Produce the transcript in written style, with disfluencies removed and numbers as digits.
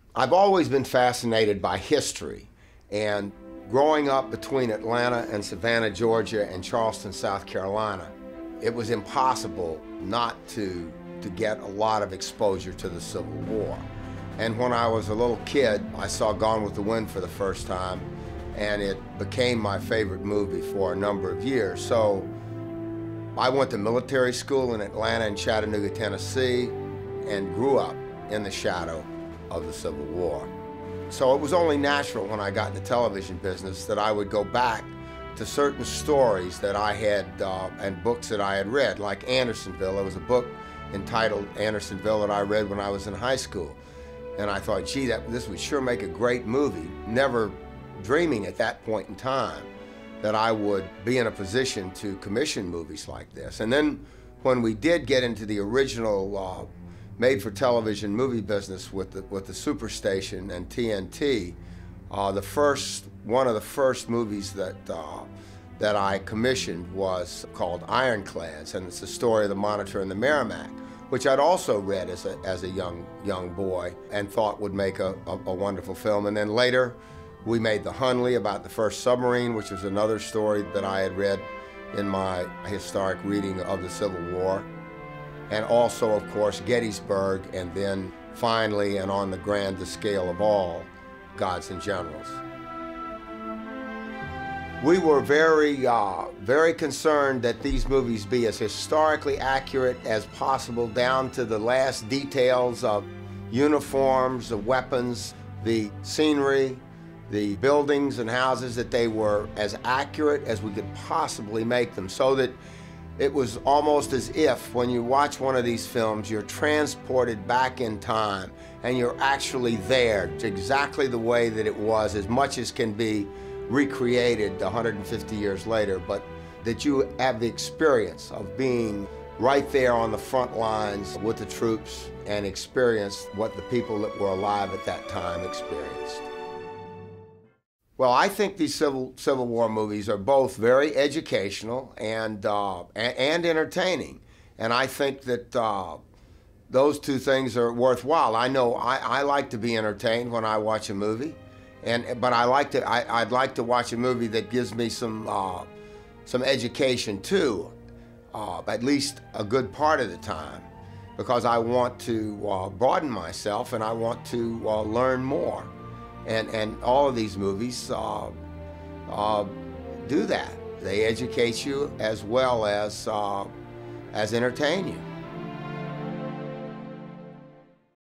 I've always been fascinated by history, and growing up between Atlanta and Savannah, Georgia, and Charleston, South Carolina, it was impossible not to get a lot of exposure to the Civil War. And when I was a little kid, I saw Gone with the Wind for the first time, and it became my favorite movie for a number of years. So I went to military school in Atlanta and Chattanooga, Tennessee, and grew up in the shadow of the Civil War. So it was only natural when I got in the television business that I would go back to certain stories that I had and books that I had read, like Andersonville. There was a book entitled Andersonville that I read when I was in high school. And I thought, gee, this would sure make a great movie, never dreaming at that point in time that I would be in a position to commission movies like this. And then when we did get into the original made-for-television movie business with the Superstation and TNT, one of the first movies that I commissioned was called Ironclads, and it's the story of the Monitor and the Merrimack, which I'd also read as a young boy and thought would make a wonderful film. And then later, we made The Hunley, about the first submarine, which was another story that I had read in my historic reading of the Civil War. And also, of course, Gettysburg, and then finally, and on the grandest scale of all, Gods and Generals. We were very concerned that these movies be as historically accurate as possible, down to the last details of uniforms, the weapons, the scenery, the buildings and houses, that they were as accurate as we could possibly make them, so that it was almost as if when you watch one of these films, you're transported back in time and you're actually there exactly the way that it was, as much as can be recreated 150 years later, but that you have the experience of being right there on the front lines with the troops and experience what the people that were alive at that time experienced. Well, I think these Civil War movies are both very educational and entertaining, and I think that those two things are worthwhile. I know I like to be entertained when I watch a movie, but I'd like to watch a movie that gives me some education too, at least a good part of the time, because I want to broaden myself and I want to learn more. And all of these movies do that. They educate you as well as entertain you.